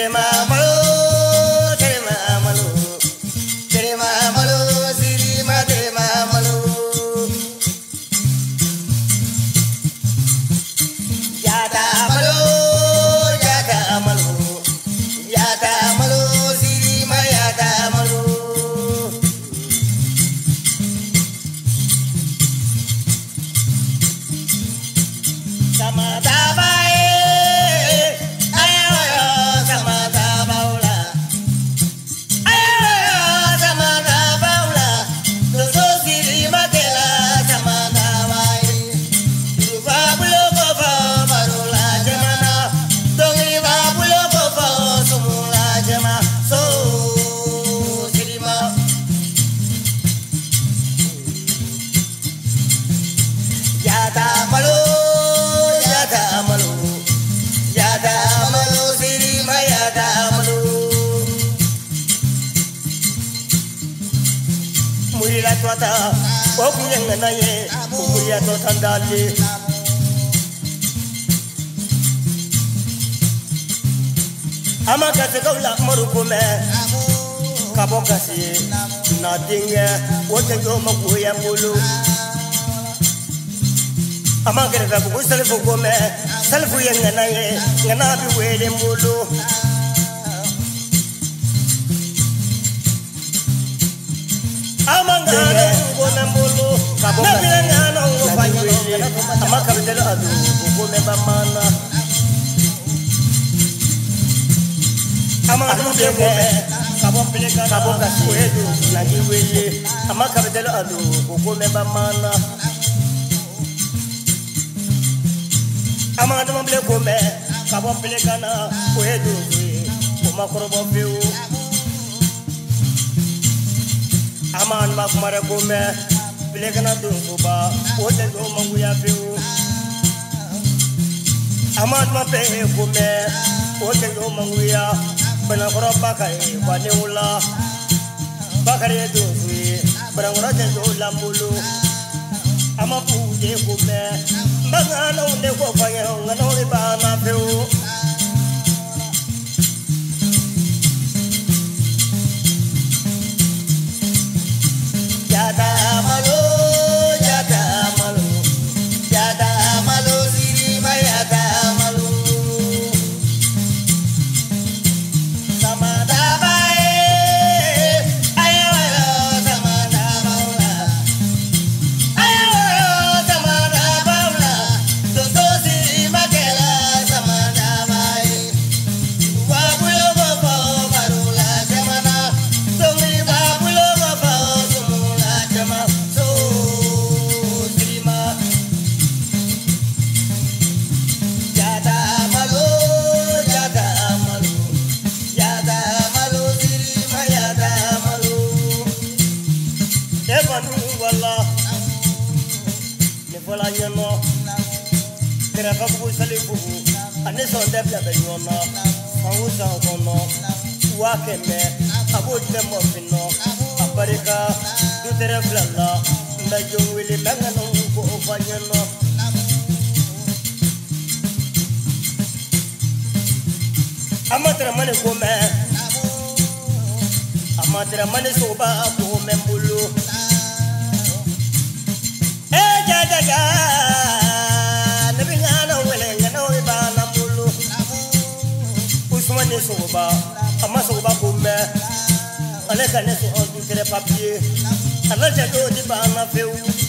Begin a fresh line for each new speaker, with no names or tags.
Amakase kaula marukume kabokasi nadinge wote jo makuya mulu amakere ka bugu selfu gome selfu yengana ye ngana bi wele mulu amangana gome mulu kabokasi ngana ngofanya wele amakare delo adu gome bamana Amang adu bego kabon peleka kabon kasi edu lagi wele ama kabedelo adu koko meba mana amang adu mble kome kabon peleka na edu koma korobo feu aman ma kumare kome peleka na du kuba ode do manguya feu aman ma pe kome ode do manguya Bana koro bakari wane ula bakari edu fui bana koro jendo lambulu ama puje kume bangana unde ko fanya ngano ibana feu jada malo siri mayada malo Debla benyona fawuza kono wakeme abudde mofino abarika dutere flalla ndajo wili bangano ko ofanyano amadra mane kome amadra mane soba ko membulu jaja soba ama soba kume ale kane so on du tere papier ala jado di ba na feu